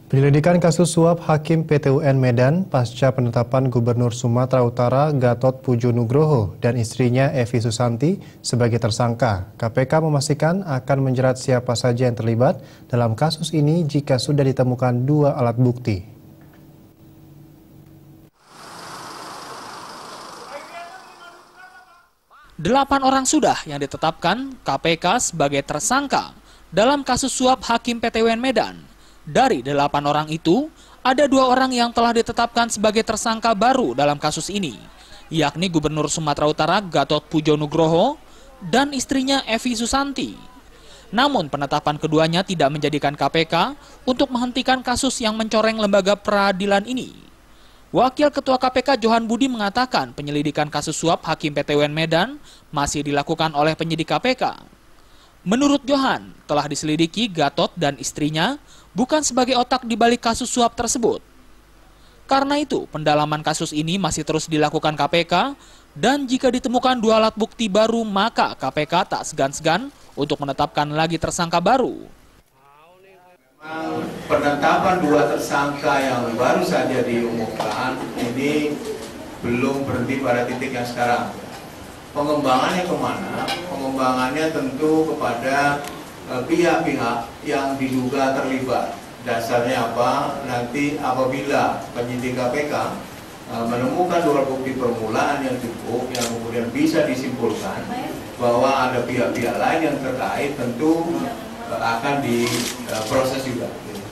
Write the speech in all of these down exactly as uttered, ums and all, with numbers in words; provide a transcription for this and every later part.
Penyelidikan kasus suap Hakim P T U N Medan pasca penetapan Gubernur Sumatera Utara Gatot Pujo Nugroho dan istrinya Evi Susanti sebagai tersangka. K P K memastikan akan menjerat siapa saja yang terlibat dalam kasus ini jika sudah ditemukan dua alat bukti. Delapan orang sudah yang ditetapkan K P K sebagai tersangka dalam kasus suap Hakim P T U N Medan. Dari delapan orang itu, ada dua orang yang telah ditetapkan sebagai tersangka baru dalam kasus ini, yakni Gubernur Sumatera Utara Gatot Pujo Nugroho dan istrinya Evi Susanti. Namun penetapan keduanya tidak menjadikan K P K untuk menghentikan kasus yang mencoreng lembaga peradilan ini. Wakil Ketua K P K Johan Budi mengatakan penyelidikan kasus suap Hakim P T U N Medan masih dilakukan oleh penyidik K P K. Menurut Johan, telah diselidiki Gatot dan istrinya bukan sebagai otak di balik kasus suap tersebut. Karena itu, pendalaman kasus ini masih terus dilakukan K P K dan jika ditemukan dua alat bukti baru, maka K P K tak segan-segan untuk menetapkan lagi tersangka baru. Penetapan dua tersangka yang baru saja diumumkan ini belum berhenti pada titik yang sekarang. Pengembangannya kemana? Pengembangannya tentu kepada pihak-pihak yang diduga terlibat. Dasarnya apa? Nanti apabila penyidik K P K menemukan dua bukti permulaan yang cukup, yang kemudian bisa disimpulkan bahwa ada pihak-pihak lain yang terkait, tentu akan diproses juga.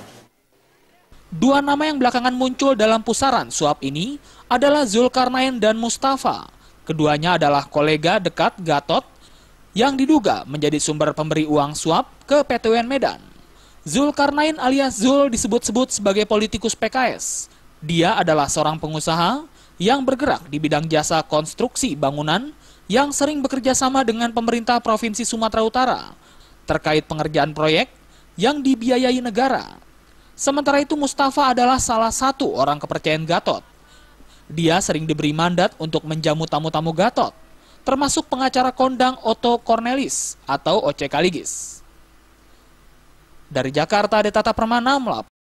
Dua nama yang belakangan muncul dalam pusaran suap ini adalah Zulkarnain dan Mustafa. Keduanya adalah kolega dekat Gatot yang diduga menjadi sumber pemberi uang suap ke P T U N Medan. Zulkarnain alias Zul disebut-sebut sebagai politikus P K S. Dia adalah seorang pengusaha yang bergerak di bidang jasa konstruksi bangunan yang sering bekerja sama dengan pemerintah Provinsi Sumatera Utara terkait pengerjaan proyek yang dibiayai negara. Sementara itu Mustafa adalah salah satu orang kepercayaan Gatot. Dia sering diberi mandat untuk menjamu tamu-tamu Gatot, termasuk pengacara kondang Otto Cornelis atau O C Kaligis. Dari Jakarta, Detata Permana melaporkan.